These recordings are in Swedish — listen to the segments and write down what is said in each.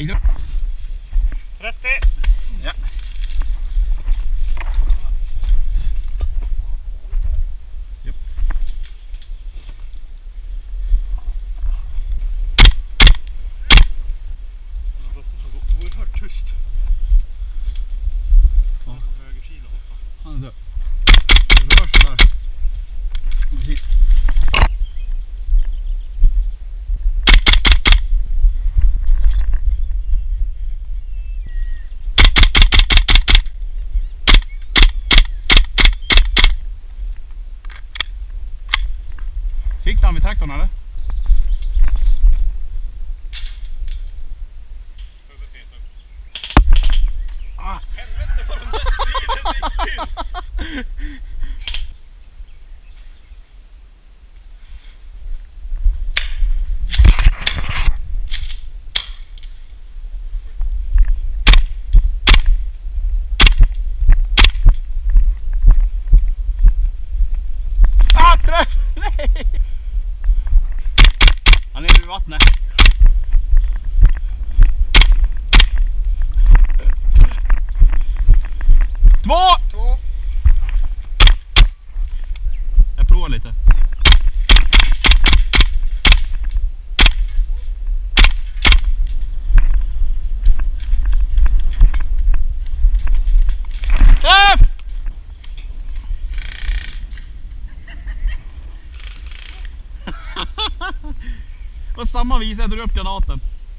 Fick du? 30. Ja. Japp. Den röstar så oerhört tyst. Han är på höger sida borta. Han är död. Det rör sig där. Precis. Fick han vid traktorn eller? Ah. Helvete vad den där sprider sig still. Ah, träff! Nej! Han är vid vattnet. Två! Jag provar lite. Träff! På samma vis jag drog upp granaten.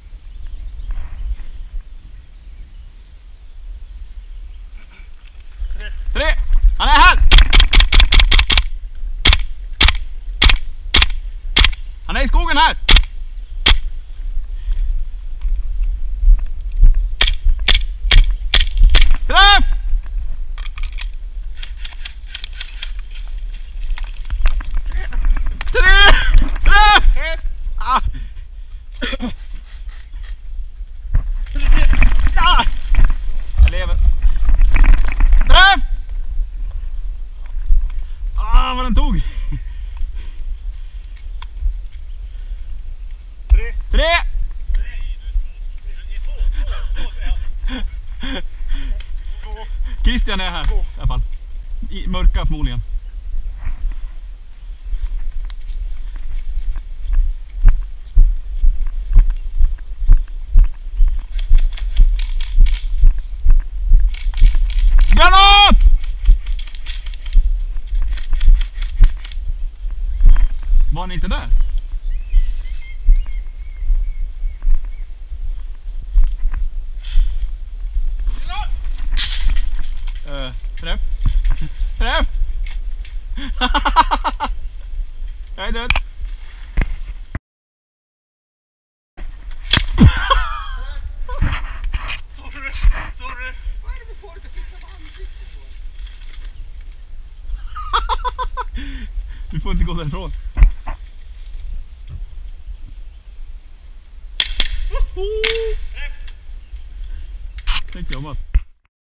Tre! Han är här! Han är i skogen här! Träff! Träff! Ah. Ah. Jag lever. Träff! Ah, vad den tog. 3. Christian är här i alla fall. I mörka förmodligen. Granat! Var ni inte där? Träff! Träff! Jag är död! Sorry! Vad är det med folk att titta på ansiktet på? Du får inte gå därifrån.